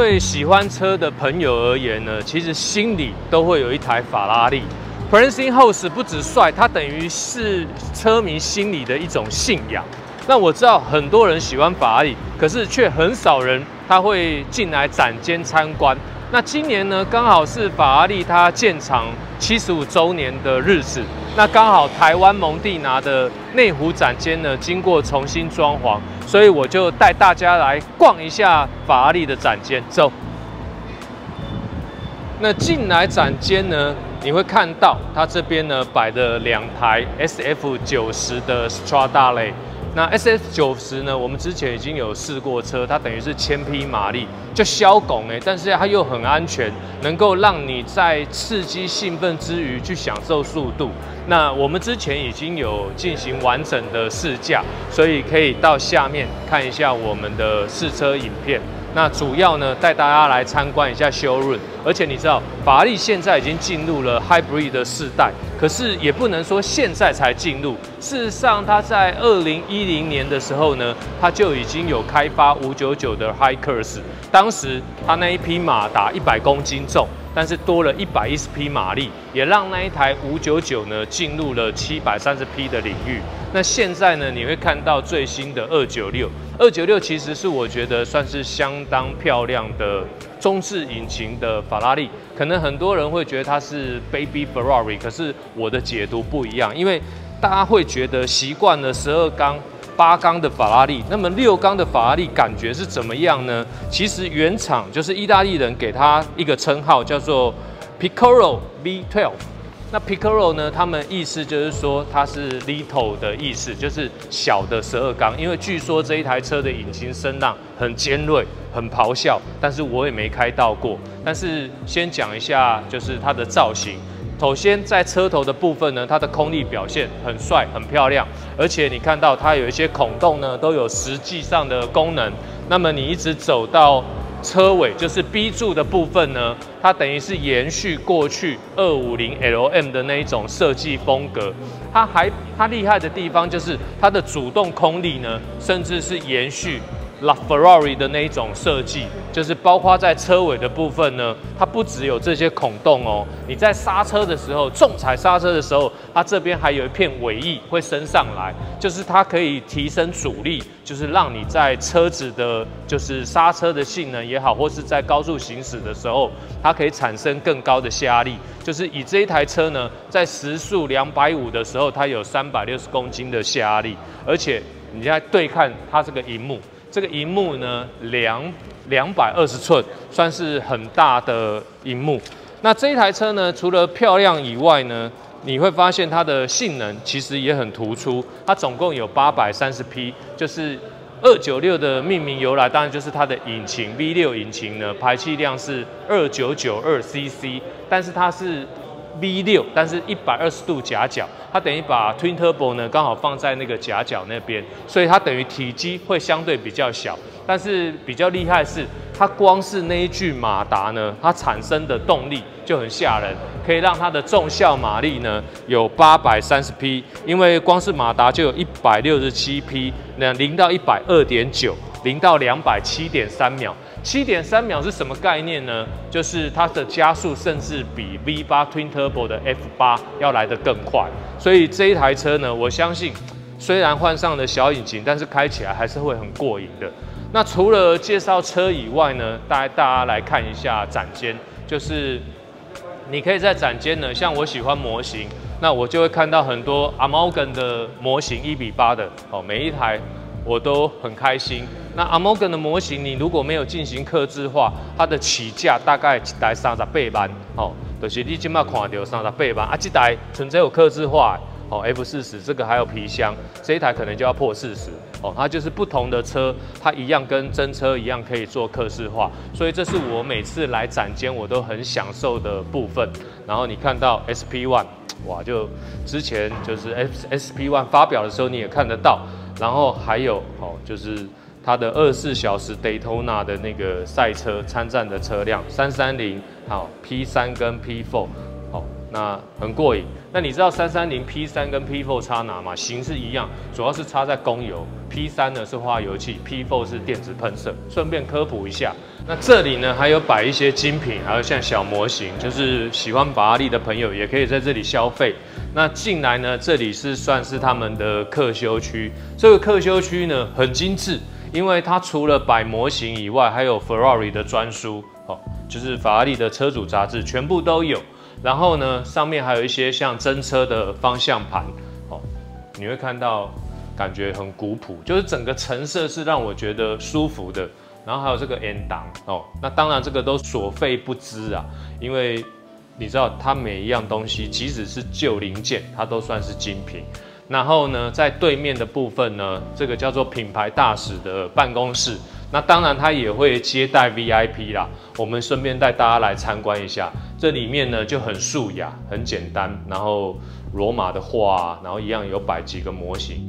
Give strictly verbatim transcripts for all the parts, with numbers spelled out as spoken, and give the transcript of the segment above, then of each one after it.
对喜欢车的朋友而言呢，其实心里都会有一台法拉利。Prancing Horse 不止帅，它等于是车迷心里的一种信仰。那我知道很多人喜欢法拉利，可是却很少人他会进来展间参观。那今年呢，刚好是法拉利它建厂七十五周年的日子。那刚好台湾蒙蒂拿的内湖展间呢，经过重新装潢，所以我就带大家来逛一下法拉利的展间。走。那进来展间呢，你会看到它这边呢摆的两台 S F 九十的 Stradale。那 S F 九十呢，我们之前已经有试过车，它等于是千匹马力，就小拱哎，但是它又很安全，能够让你在刺激兴奋之余去享受速度。那我们之前已经有进行完整的试驾，所以可以到下面看一下我们的试车影片。那主要呢，带大家来参观一下 showroom， 而且你知道，法拉利现在已经进入了 hybrid 的世代，可是也不能说现在才进入。事实上，它在二零一零年的时候呢，它就已经有开发五九九的 Hi-Curse， 当时它那一匹马达一百公斤重，但是多了一百一十匹马力，也让那一台五九九呢进入了七百三十匹的领域。那现在呢，你会看到最新的二九六。二九六其实是我觉得算是相当漂亮的中置引擎的法拉利，可能很多人会觉得它是 Baby Ferrari， 可是我的解读不一样，因为大家会觉得习惯了十二缸、八缸的法拉利，那么六缸的法拉利感觉是怎么样呢？其实原厂就是意大利人给它一个称号叫做 Piccolo V 十二。那 Piccolo 呢？他们意思就是说它是 little 的意思，就是小的十二缸。因为据说这一台车的引擎声浪很尖锐、很咆哮，但是我也没开到过。但是先讲一下，就是它的造型。首先在车头的部分呢，它的空力表现很帅、很漂亮，而且你看到它有一些孔洞呢，都有实际上的功能。那么你一直走到车尾，就是 B 柱的部分呢，它等于是延续过去二五零 L M 的那一种设计风格。它还它厉害的地方就是它的主动空力呢，甚至是延续 LaFerrari 的那一种设计，就是包括在车尾的部分呢，它不只有这些孔洞哦，你在刹车的时候，重踩刹车的时候，它这边还有一片尾翼会升上来，就是它可以提升阻力，就是让你在车子的，就是刹车的性能也好，或是在高速行驶的时候，它可以产生更高的下压力。就是以这一台车呢，在时速两百五的时候，它有三百六十公斤的下压力，而且你现在对看它这个萤幕。这个萤幕呢，两两百二十寸，算是很大的萤幕。那这一台车呢，除了漂亮以外呢，你会发现它的性能其实也很突出。它总共有八百三十匹，就是二九六的命名由来，当然就是它的引擎 V 六 引擎呢，排气量是二九九二 C C， 但是它是 V 六，但是一百二十度夹角，它等于把 Twin Turbo 呢刚好放在那个夹角那边，所以它等于体积会相对比较小。但是比较厉害的是，它光是那一具马达呢，它产生的动力就很吓人，可以让它的重效马力呢有八百三十匹，因为光是马达就有一百六十七匹，那零到一百二点九，零到两百七点三秒。七点三秒是什么概念呢？就是它的加速甚至比 V 八 Twin Turbo 的 F 八 要来得更快，所以这一台车呢，我相信虽然换上了小引擎，但是开起来还是会很过瘾的。那除了介绍车以外呢，带大家来看一下展间，就是你可以在展间呢，像我喜欢模型，那我就会看到很多 Amalgam 的模型一比八的哦，每一台我都很开心。那 Amalgam 的模型，你如果没有进行客制化，它的起价大概一台三十八万，哦，就是你今麦看到三十八万啊，这台纯粹有客制化，哦 F 四十这个还有皮箱，这一台可能就要破四十，哦，它就是不同的车，它一样跟真车一样可以做客制化，所以这是我每次来展间我都很享受的部分。然后你看到 S P 一， 哇，就之前就是 S P 一 发表的时候你也看得到。然后还有哦，就是它的二十四小时 Daytona 的那个赛车参战的车辆三三零，好 P 三跟 P 四， 好，那很过瘾。那你知道三三零 P 三跟 P 四差哪吗？型是一样，主要是差在供油。P 三呢是花油器 ，P 四是电子喷射。顺便科普一下， 那这里呢还有摆一些精品，还有像小模型，就是喜欢法拉利的朋友也可以在这里消费。那进来呢，这里是算是他们的客休区。这个客休区呢很精致，因为它除了摆模型以外，还有 Ferrari 的专书，哦，就是法拉利的车主杂志全部都有。然后呢，上面还有一些像真车的方向盘，哦，你会看到感觉很古朴，就是整个陈设是让我觉得舒服的。然后还有这个 N 档哦，那当然这个都所费不赀啊，因为你知道它每一样东西，即使是旧零件，它都算是精品。然后呢，在对面的部分呢，这个叫做品牌大使的办公室，那当然它也会接待 V I P 啦。我们顺便带大家来参观一下，这里面呢就很素雅、很简单，然后罗马的画，然后一样有摆几个模型。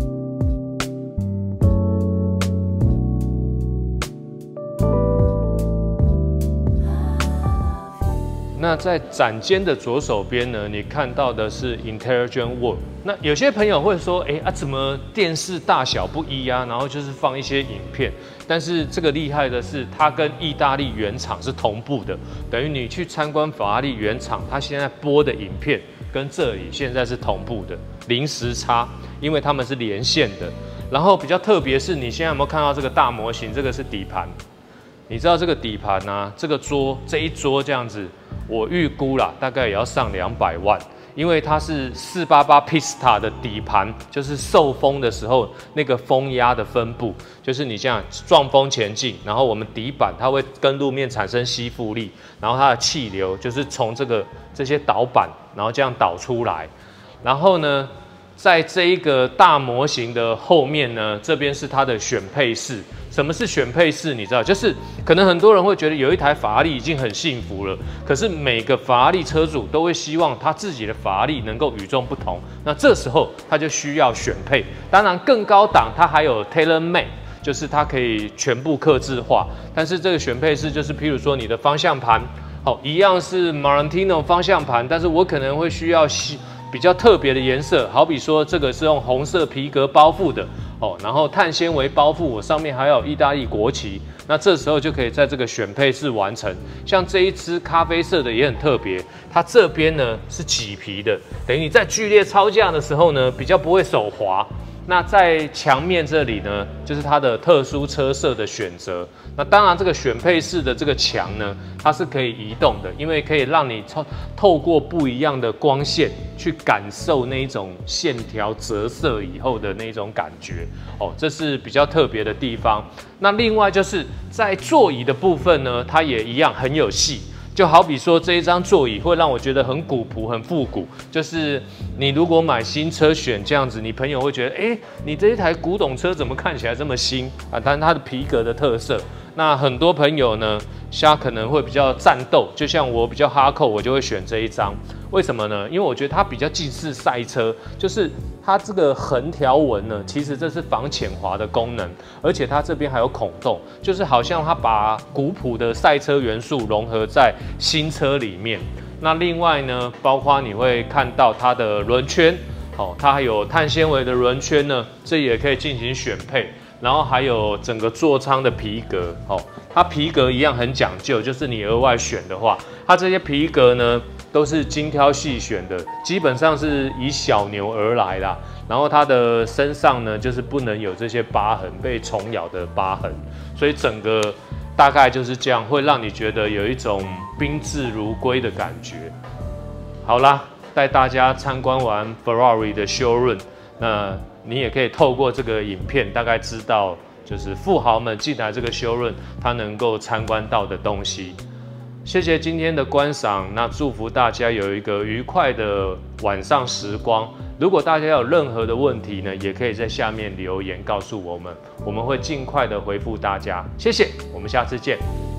那在展间的左手边呢，你看到的是 Intelligent World。那有些朋友会说，哎啊，怎么电视大小不一啊？然后就是放一些影片。但是这个厉害的是，它跟意大利原厂是同步的，等于你去参观法拉利原厂，它现在播的影片跟这里现在是同步的，零时差，因为他们是连线的。然后比较特别是，你现在有没有看到这个大模型？这个是底盘。你知道这个底盘啊，这个桌这一桌这样子。我预估啦，大概也要上两百万，因为它是四八八 Pista 的底盘，就是受风的时候那个风压的分布，就是你这样撞风前进，然后我们底板它会跟路面产生吸附力，然后它的气流就是从这个这些导板，然后这样导出来，然后呢，在这一个大模型的后面呢，这边是它的选配室。什么是选配室？你知道，就是可能很多人会觉得有一台法拉利已经很幸福了，可是每个法拉利车主都会希望他自己的法拉利能够与众不同。那这时候他就需要选配，当然更高档它还有 tailor made， 就是它可以全部客制化。但是这个选配室就是，譬如说你的方向盘，好，一样是 Marantino 方向盘，但是我可能会需要比较特别的颜色，好比说这个是用红色皮革包覆的。哦，然后碳纤维包覆，我上面还有意大利国旗，那这时候就可以在这个选配室完成。像这一支咖啡色的也很特别，它这边呢是麂皮的，等于你在剧烈超价的时候呢，比较不会手滑。那在墙面这里呢，就是它的特殊车色的选择。那当然，这个选配式的这个墙呢，它是可以移动的，因为可以让你透透过不一样的光线去感受那一种线条折射以后的那种感觉。哦，这是比较特别的地方。那另外就是在座椅的部分呢，它也一样很有戏。就好比说这一张座椅会让我觉得很古朴、很复古。就是你如果买新车选这样子，你朋友会觉得，哎，你这一台古董车怎么看起来这么新啊？但它的皮革的特色。那很多朋友呢，他可能会比较战斗，就像我比较哈扣，我就会选这一张。为什么呢？因为我觉得它比较近似赛车，就是它这个横条纹呢，其实这是防浅滑的功能，而且它这边还有孔洞，就是好像它把古朴的赛车元素融合在新车里面。那另外呢，包括你会看到它的轮圈，哦，它还有碳纤维的轮圈呢，这也可以进行选配。然后还有整个座舱的皮革，哦，它皮革一样很讲究，就是你额外选的话，它这些皮革呢都是精挑细选的，基本上是以小牛而来啦。然后它的身上呢，就是不能有这些疤痕，被虫咬的疤痕，所以整个大概就是这样，会让你觉得有一种宾至如归的感觉。好啦，带大家参观完 Ferrari 的 showroom， 那你也可以透过这个影片，大概知道就是富豪们进来这个 showroom， 他能够参观到的东西。谢谢今天的观赏，那祝福大家有一个愉快的晚上时光。如果大家有任何的问题呢，也可以在下面留言告诉我们，我们会尽快的回复大家。谢谢，我们下次见。